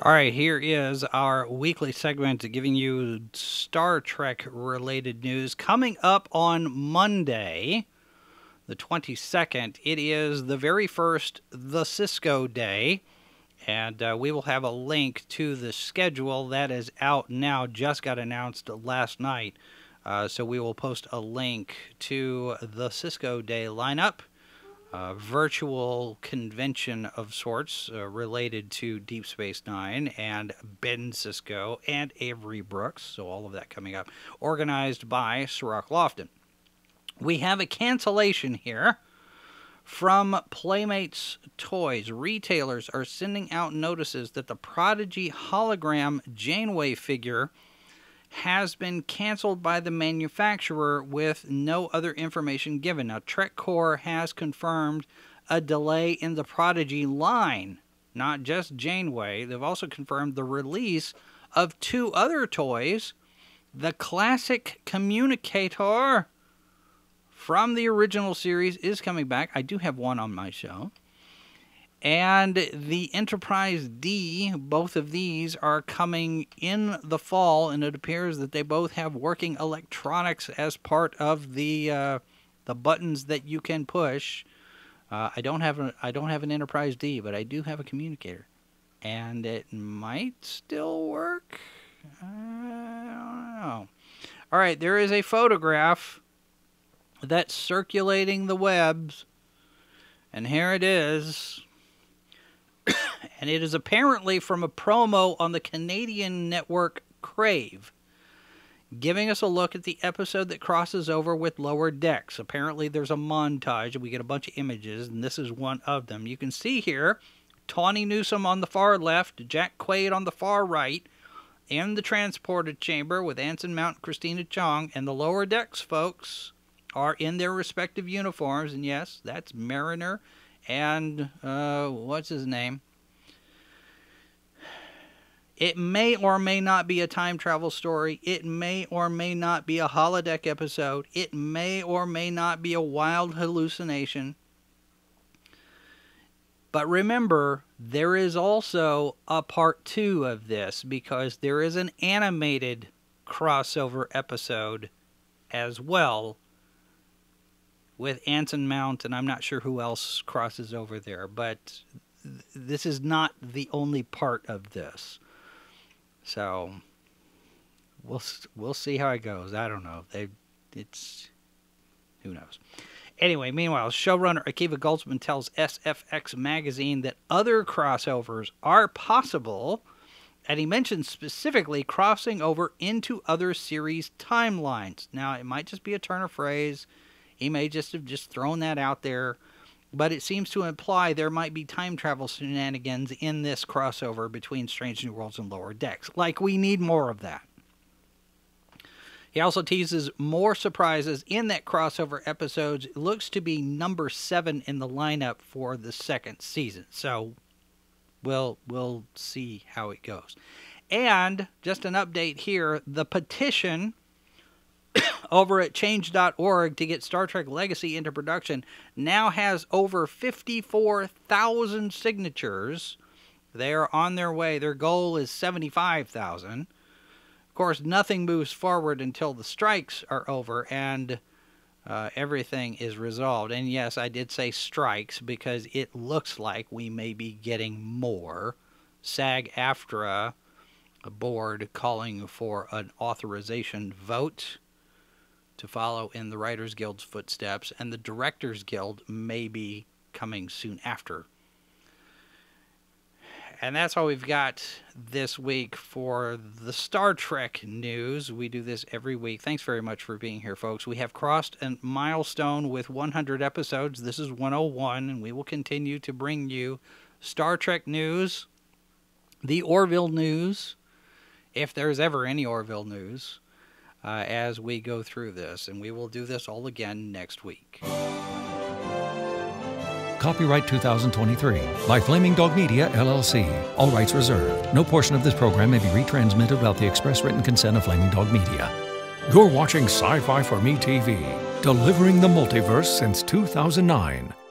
All right, here is our weekly segment giving you Star Trek-related news. Coming up on Monday, the 22nd, it is the very first The Sisko Day, and we will have a link to the schedule that is out now, just got announced last night. So we will post a link to the Sisko Day lineup. Virtual convention of sorts related to Deep Space Nine and Ben Sisko and Avery Brooks, so all of that coming up, organized by Cirroc Lofton. We have a cancellation here from Playmates Toys. Retailers are sending out notices that the Prodigy hologram Janeway figure has been canceled by the manufacturer with no other information given. Now, TrekCore has confirmed a delay in the Prodigy line, not just Janeway. They've also confirmed the release of two other toys. The classic communicator from the original series is coming back. I do have one on my show. And the Enterprise D, both of these are coming in the fall, and it appears that they both have working electronics as part of the buttons that you can push. I don't have an Enterprise D, but I do have a communicator, and it might still work. I don't know. All right, there is a photograph that's circulating the webs, and here it is. And it is apparently from a promo on the Canadian network Crave, giving us a look at the episode that crosses over with Lower Decks. Apparently there's a montage, and we get a bunch of images, and this is one of them. You can see here Tawny Newsome on the far left, Jack Quaid on the far right, in the transporter chamber with Anson Mount and Christina Chong, and the Lower Decks folks are in their respective uniforms, and yes, that's Mariner and, what's his name? It may or may not be a time travel story. It may or may not be a holodeck episode. It may or may not be a wild hallucination. But remember, there is also a part 2 of this, because there is an animated crossover episode as well with Anson Mount, and I'm not sure who else crosses over there, but this is not the only part of this. So we'll see how it goes. I don't know. Who knows. Anyway, meanwhile, showrunner Akiva Goldsman tells SFX magazine that other crossovers are possible, and he mentions specifically crossing over into other series timelines. Now, it might just be a turn of phrase. He may just have thrown that out there, but it seems to imply there might be time travel shenanigans in this crossover between Strange New Worlds and Lower Decks. Like, we need more of that. He also teases more surprises in that crossover episodes. It looks to be number 7 in the lineup for the second season. So we'll see how it goes. And just an update here, the petition over at change.org to get Star Trek Legacy into production now has over 54,000 signatures. They are on their way. Their goal is 75,000. Of course, nothing moves forward until the strikes are over and everything is resolved. And yes, I did say strikes because it looks like we may be getting more. SAG-AFTRA, a board calling for an authorization vote to follow in the Writers Guild's footsteps, and the Directors Guild may be coming soon after. And that's all we've got this week for the Star Trek news. We do this every week. Thanks very much for being here, folks. We have crossed a milestone with 100 episodes. This is 101, and we will continue to bring you Star Trek news, the Orville news, if there's ever any Orville news, as we go through this, and we will do this all again next week. Copyright 2023 by Flaming Dog Media, LLC. All rights reserved. No portion of this program may be retransmitted without the express written consent of Flaming Dog Media. You're watching Sci-Fi for Me TV, delivering the multiverse since 2009.